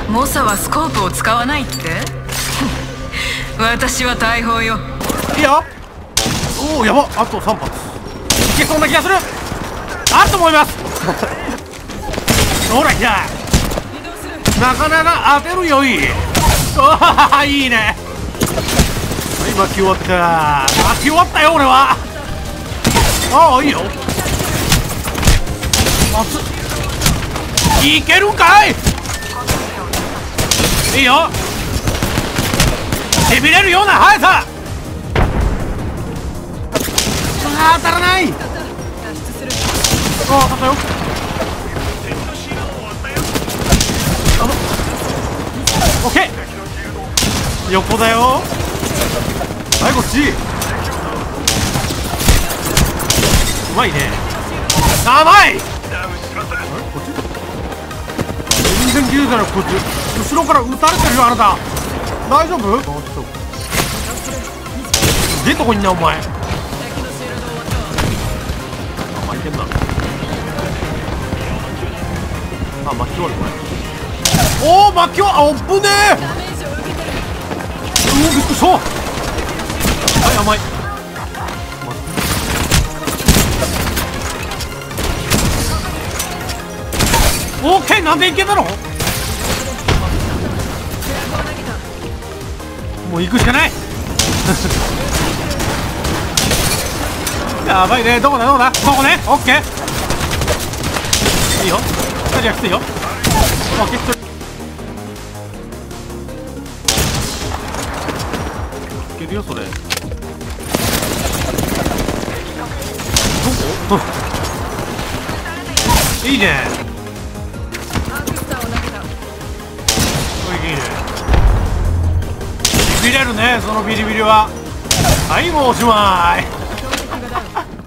モサはスコープを使わないって私は大砲よ。 いいよ。おお、やば。あと3発いけそうな気がする。あると思いますほら来た。なかなか当てるよい。ああいいね。はい、巻き終わった。巻き終わったよ俺は。ああいいよ。熱っ。いけるんかい。いいよ。しびれるような速さ。あー当たらない。ああ当たったよ。オッケー。横だよ。はいこっち。うまいね。甘い。こっち全然気づいたらこっち後ろから撃たれてるよあなた。大丈夫？すげえとこにいんなお前。あいけんな。あ巻き終わるこれ。おお巻きはあっぶねえ。びっくりした。はい甘い。オーケー。なんでいけたの。もう行くしかないやばいね。どこだどこだ。ここね。オッケー。いいよ。2人はきついよ。オッケー。いけるよそれ。どこいいね。いいね。ビビれるねそのビリビリは。はいもうおしまい